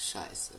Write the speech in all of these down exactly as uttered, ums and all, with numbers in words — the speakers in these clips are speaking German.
Scheiße.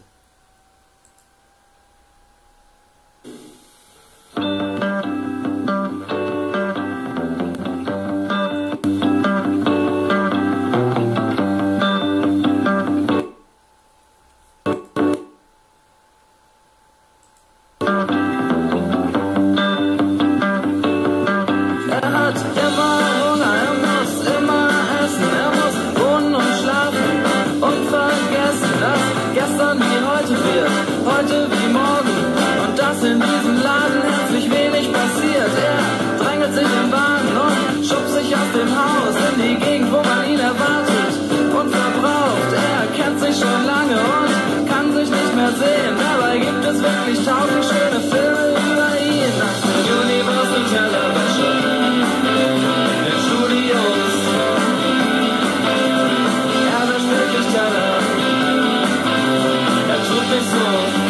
Heute wie morgen, und dass in diesem Laden herzlich wenig passiert. Er drängelt sich in Bahn und schubst sich aus dem Haus in die Gegend, wo man ihn erwartet und verbraucht. Er kennt sich schon lange und kann sich nicht mehr sehen. Dabei gibt es wirklich tausend schöne Filme über ihn. Nach der Universal Tellerwäsche in Studios. Er wäscht wirklich Teller. Er tut nicht so.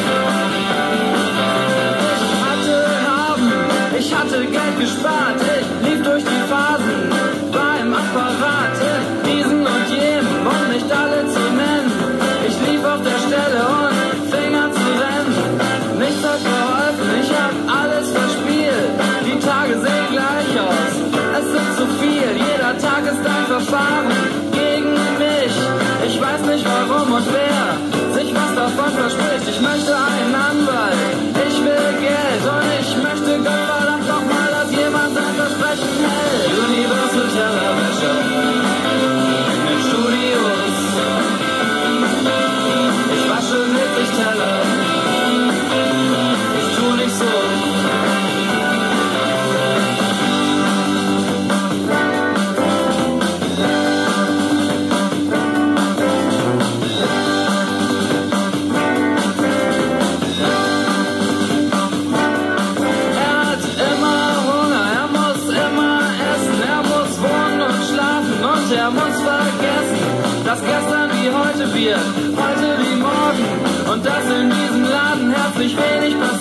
Ich hatte Geld gespart, ich lief durch die Phasen, war im Apparat, in diesen und jenem, um nicht alle zu nennen. Ich lief auf der Stelle und fing an zu rennen. Nichts hat geholfen, ich hab alles verspielt. Die Tage sehen gleich aus, es sind zu viel. Jeder Tag ist ein Verfahren gegen mich. Ich weiß nicht warum und wer sich was davon verspricht. Ich möchte einen Anwalt, ich will Geld und ich möchte Gott verdammt nochmal, dass jemand sein Versprechen hält. Universal Tellerwäsche in Studios. Ich wasche wirklich Teller, ich tu nicht so. Er muss vergessen, dass gestern wie heute wird, heute wie morgen, und dass in diesem Laden herzlich wenig passiert.